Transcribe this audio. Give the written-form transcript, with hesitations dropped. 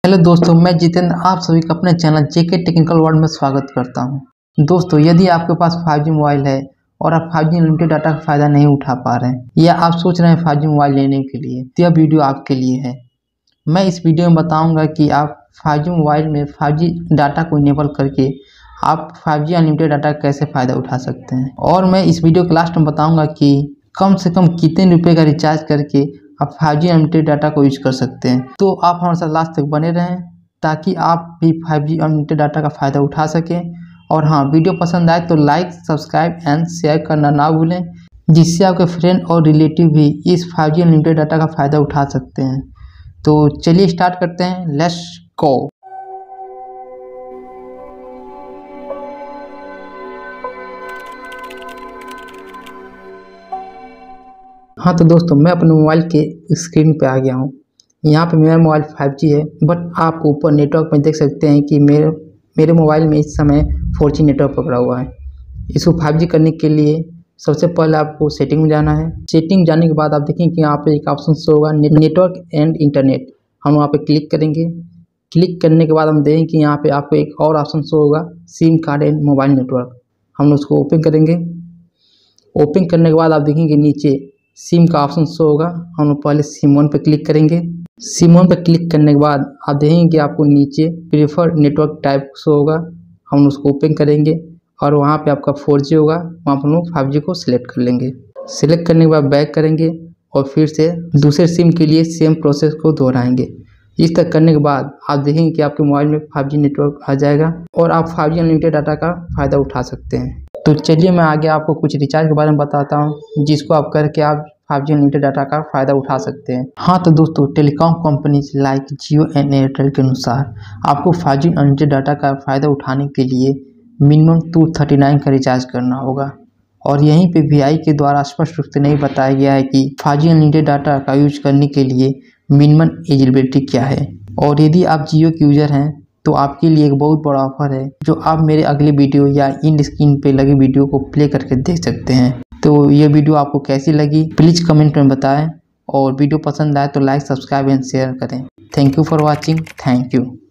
Hello दोस्तों, मैं जितेंद्र आप सभी का अपने चैनल जेके टेक्निकल वर्ल्ड में स्वागत करता हूं। दोस्तों, यदि आपके पास 5G मोबाइल है और आप 5G अनलिमिटेड डाटा का फ़ायदा नहीं उठा पा रहे हैं या आप सोच रहे हैं 5G मोबाइल लेने के लिए, तो यह वीडियो आपके लिए है। मैं इस वीडियो में बताऊंगा कि आप 5G मोबाइल में 5G डाटा को इनेबल करके आप 5G अनलिमिटेड डाटा का कैसे फ़ायदा उठा सकते हैं। और मैं इस वीडियो के लास्ट में बताऊँगा कि कम से कम कितने रुपये का रिचार्ज करके आप 5G अनलिमिटेड डाटा को यूज कर सकते हैं। तो आप हमारे साथ लास्ट तक बने रहें ताकि आप भी 5G अनलिमिटेड डाटा का फ़ायदा उठा सकें। और हाँ, वीडियो पसंद आए तो लाइक, सब्सक्राइब एंड शेयर करना ना भूलें, जिससे आपके फ्रेंड और रिलेटिव भी इस 5G अनलिमिटेड डाटा का फ़ायदा उठा सकते हैं। तो चलिए स्टार्ट करते हैं, लेट्स गो। हाँ तो दोस्तों, मैं अपने मोबाइल के स्क्रीन पे आ गया हूँ। यहाँ पे मेरा मोबाइल 5G है, बट आप ऊपर नेटवर्क में देख सकते हैं कि मेरे मोबाइल में इस समय 4G नेटवर्क पकड़ा हुआ है। इसको 5G करने के लिए सबसे पहले आपको सेटिंग में जाना है। सेटिंग जाने के बाद आप देखेंगे कि यहाँ पे एक ऑप्शन शो होगा नेटवर्क एंड इंटरनेट। हम वहाँ पे क्लिक करेंगे। क्लिक करने के बाद हम देखेंगे कि यहाँ पे आपको एक और ऑप्शन शो होगा SIM card and mobile network. हम उसको ओपन करेंगे। ओपन करने के बाद आप देखेंगे नीचे सिम का ऑप्शन शो होगा। हम पहले सिम 1 पे क्लिक करेंगे। सिम 1 पे क्लिक करने के बाद आप देखेंगे कि आपको नीचे प्रेफर नेटवर्क टाइप शो होगा। हम उसको ओपन करेंगे और वहाँ पे आपका 4G होगा, वहाँ पर हम लोग 5G को सिलेक्ट कर लेंगे। सिलेक्ट करने के बाद बैक करेंगे और फिर से दूसरे सिम के लिए सेम प्रोसेस को दोहराएंगे। इस तरह करने के बाद आप देखेंगे कि आपके मोबाइल में 5G नेटवर्क आ जाएगा और आप 5G अनलिमिटेड डाटा का फ़ायदा उठा सकते हैं। तो चलिए मैं आगे आपको कुछ रिचार्ज के बारे में बताता हूँ, जिसको आप करके आप 5G अनलिमिटेड डाटा का फ़ायदा उठा सकते हैं। हाँ तो दोस्तों, telecom companies like Jio and Airtel के अनुसार आपको 5G अनलिमिटेड डाटा का फ़ायदा उठाने के लिए मिनिमम 239 का रिचार्ज करना होगा। और यहीं पे VI के द्वारा स्पष्ट रूप से नहीं बताया गया है कि 5G अनलिमिटेड डाटा का यूज करने के लिए मिनिमम एलिजिबिलिटी क्या है। और यदि आप जियो के यूज़र हैं तो आपके लिए एक बहुत बड़ा ऑफर है, जो आप मेरे अगले वीडियो या इन स्क्रीन पे लगे वीडियो को प्ले करके देख सकते हैं। तो ये वीडियो आपको कैसी लगी प्लीज़ कमेंट में बताएं, और वीडियो पसंद आए तो लाइक, सब्सक्राइब एंड शेयर करें। Thank you for watching. Thank you.